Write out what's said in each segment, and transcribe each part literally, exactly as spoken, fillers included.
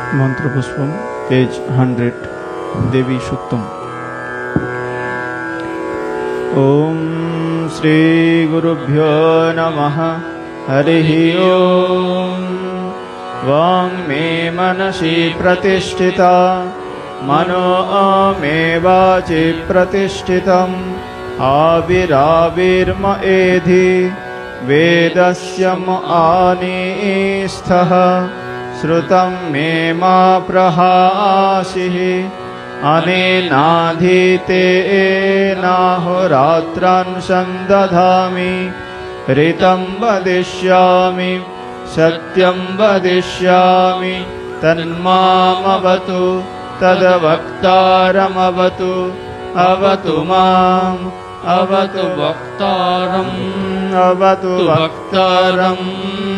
मंत्रपुष्पम page hundred Devi Suktam. Om Shri गुरुभ्यो नमः। हरिः ओम। वाङ् मे मनसि प्रतिष्ठिता मनो मे वाचि प्रतिष्ठितम् आविराविर्म एधि वेदस्य म आनीस्थः श्रुतं मे मा प्रहासिः अनेनाधीतेनाहोरात्रान् सन्दधामि ऋतं वदिष्यामि सत्यं वदिष्यामि तन्मामवतु तद्वक्तारमवतु अवतु माम् अवतु वक्तारम् अवतु वक्तारम्।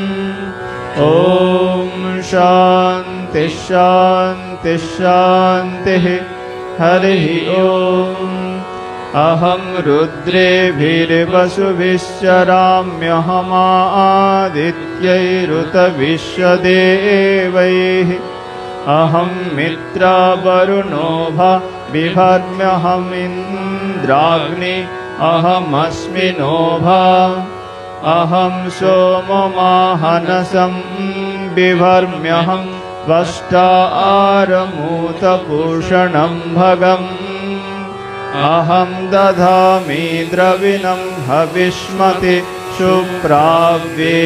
ओम शांति शांति शांतिः। हरिः ओम। अहं रुद्रेभिर्वसुभिश्चराम्यहमादित्यैरुतविश्वदेवैः अहं मित्रावरुणो भा बिभर्म्यहमिन्द्राग्नि अहमस्मि नोभा अहं सोममाहनसं बिभर्म्यहं वष्टारमूतपूषणं भगम् अहं दधामि द्रविणं हविष्मति सुप्राव्ये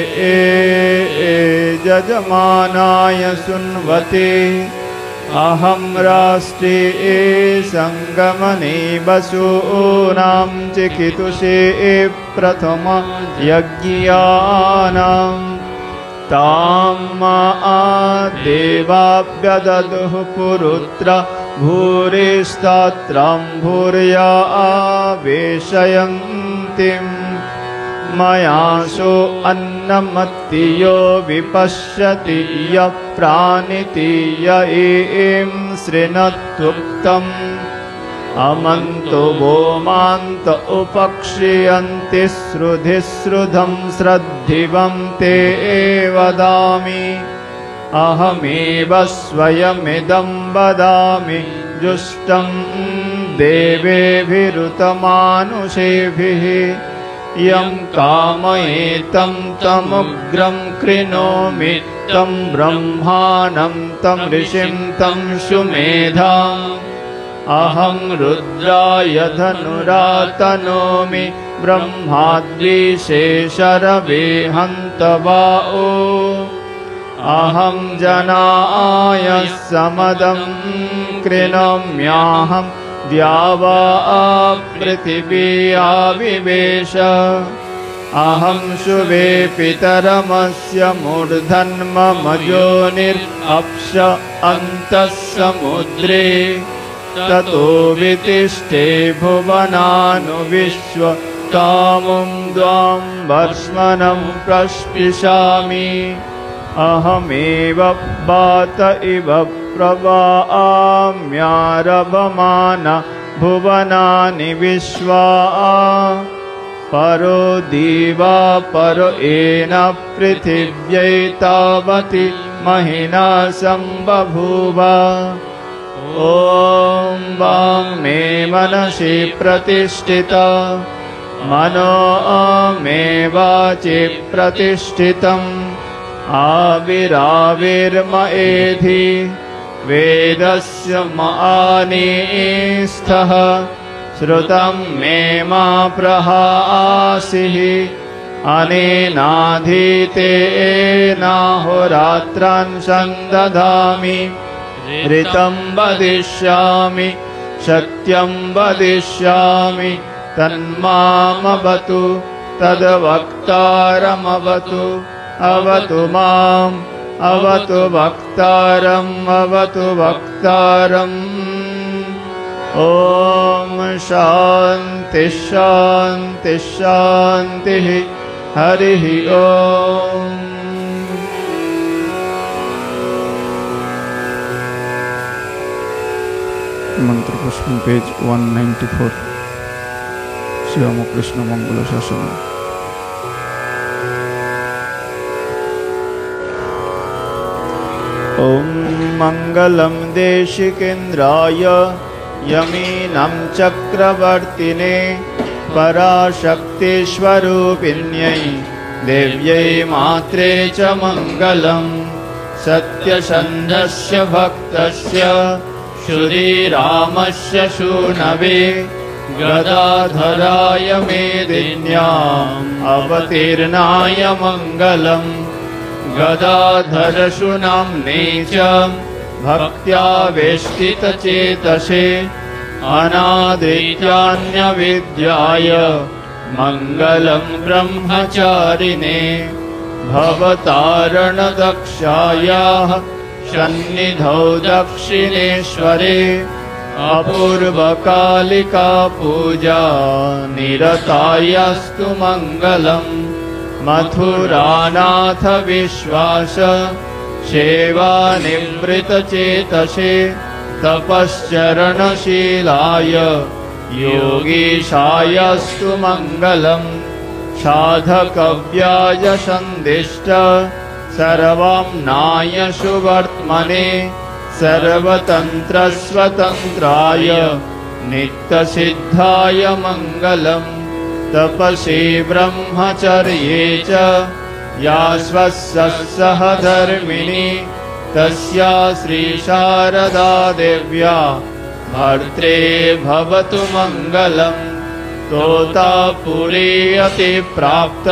यजमानाय सुन्वते अहं राष्ट्रे संगमने वसूनां चिकितुषे प्रथम यज्ञानां तां मा देवाभ्यददुः पुरुत्र भूरिस्तात्रां भूर्या आवेशयन्तीम् मयासो अन्नमत्ति यो विपश्यति य प्राणिति य एं शृणत्वुक्तम् अमन्तो भौमान्त उपक्षीयन्ति श्रुधिश्रुधं श्रद्धिवं ते वदामि अहमेव स्वयमिदं वदामि जुष्टं देवेभिरुतमानुषेभिः यं कामयेतं तमुग्रं कृणोमि तं ब्रह्माणं तं ऋषिं तं सुमेधाम् अहं रुद्राय धनुरातनोमि ब्रह्माद्विशेषरवे हन्तवाओ अहं जनाय समदं कृणोम्याहं द्यावा पृथिवी आविवेश अहं शुभे पितरमस्य मूर्धन्मम योनिरप्स अन्तः समुद्रे ततो वितिष्ठे भुवनानुविश्व कामुं द्वां वर्ष्मणं प्रस्पृशामि अहमेव वात इव प्रवाम्यारभमान भुवनानि विश्वा परो दिवा परो येन पृथिव्यै तावति महिना सम्बभूव ॐ वाङ् मे मनसि प्रतिष्ठिता मनो मे वाचि प्रतिष्ठितम् आविराविर्म एधि वेदस्य म आनीस्थः श्रुतं मे मा प्रहासिः अनेनाधीतेनाहोरात्रान् सन्दधामि ऋतं वदिष्यामि सत्यं वदिष्यामि तन्मामवतु तद्वक्तारमवतु अवतु माम् अवतु वक्तारम् अवतु वक्तारम्। ॐ शान्ति शान्ति शान्तिः। हरिः Om. Mantrapushpam page one ninety four. श्याम कृष्ण मंगल शासन। ओम मङ्गलं देशिकेन्द्राय यमीनां चक्रवर्तिने पराशक्तिस्वरूपिण्यै देव्यै मात्रे च मङ्गलम्। सत्यसन्धस्य भक्तस्य श्रीरामस्य शूनवे गदाधराय मेदिन्याम् अवतीर्णाय मङ्गलम्। गदाधरशूनाम्ने च भक्त्या वेष्टितचेतसे अनादित्यान्यविद्याय मङ्गलं ब्रह्मचारिणे। भवतारणदक्षायाः सन्निधौ दक्षिणेश्वरे अपूर्वकालिका पूजा निरतायास्तु मङ्गलम्। मथुरानाथ विश्वास सेवानिवृतचेतसे तपश्चरणशीलाय योगीशायस्तु मङ्गलम्। साधकव्याय सन्दिष्ट सर्वाम्नाय सुवर्त्मने सर्वतन्त्रस्वतन्त्राय नित्यसिद्धाय मङ्गलम्। तपसि ब्रह्मचर्ये च या स्वस्सह धर्मिणी तस्या श्रीशारदा देव्या भर्त्रे भवतु मङ्गलम्। तोतापुरी अतिप्राप्त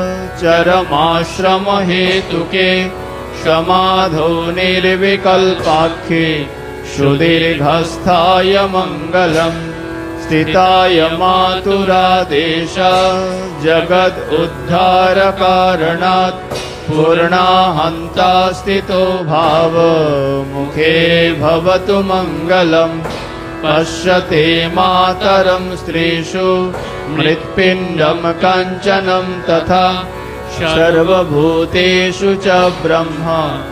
चरमाश्रमहेतुके समाधौ निर्विकल्पाख्ये सुदीर्घस्थाय मङ्गलम्। स्थिताय मातुरादेश जगद् उद्धारकारणात् पूर्णाहन्ता स्थितो भाव मुखे भवतु मङ्गलम्। पश्यते मातरं स्त्रीषु मृत्पिण्डं काञ्चनं तथा सर्वभूतेषु च ब्रह्म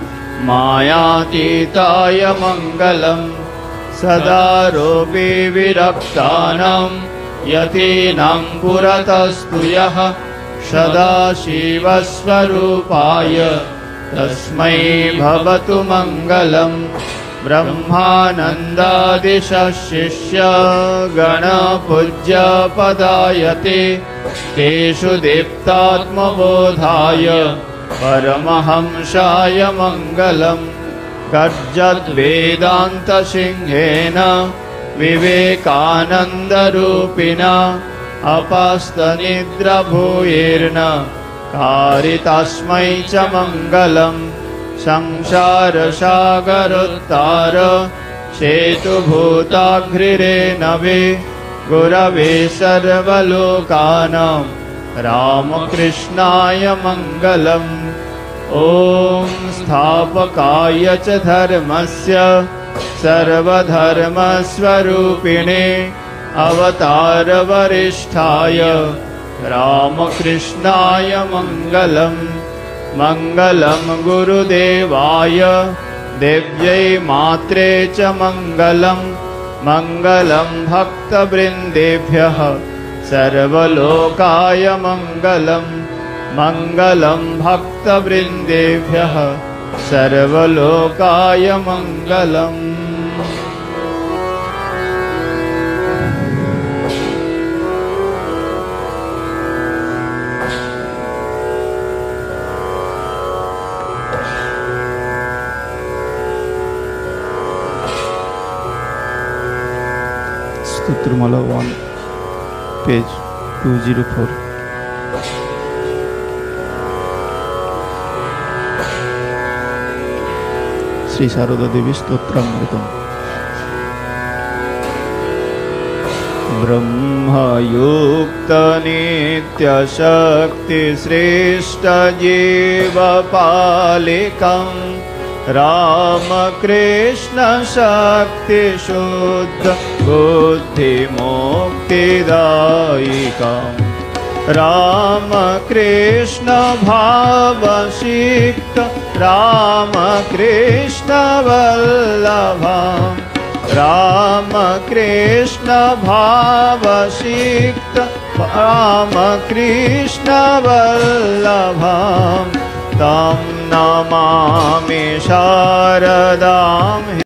मायातीताय मङ्गलम्। सदारोपे विरक्तानां यतीनां पुरतस्तु यः सदाशिवस्वरूपाय तस्मै भवतु मङ्गलम्। ब्रह्मानन्दादिशिष्य गणपूज्य पदायते तेषु दीप्तात्मबोधाय परमहंसाय मङ्गलम्। गर्जद्वेदान्तसिंहेन विवेकानन्दरूपिणा अपास्तनिद्राभूयेर्न कारितस्मै च मङ्गलम्। संसारसागरोत्तार सेतुभूताघ्रिरे नवे गुरवे सर्वलोकानां रामकृष्णाय मङ्गलम्। ॐ स्थापकाय च धर्मस्य सर्वधर्मस्वरूपिणे अवतारवरिष्ठाय रामकृष्णाय मङ्गलम्। मङ्गलं गुरुदेवाय देव्यै मात्रे च मङ्गलम्। मङ्गलं भक्तवृन्देभ्यः सर्वलोकाय मङ्गलम्। मङ्गलं भक्तवृन्देभ्यः सर्वलोकाय मङ्गलम्। Stotramala one page two zero four. Shri Sharada Devi स्तोत्रामृतम्। ब्रह्मयुक्त नित्यशक्ति श्रेष्ठ जीवपालिकम् रामकृष्ण शक्ति शुद्ध बुद्धिमुक्तिदायिकम्। रामकृष्ण भावसिक्त रामकृष्ण वल्लभम्। रामकृष्ण भावसिक्त रामकृष्ण वल्लभम्। ता नमामि शारदां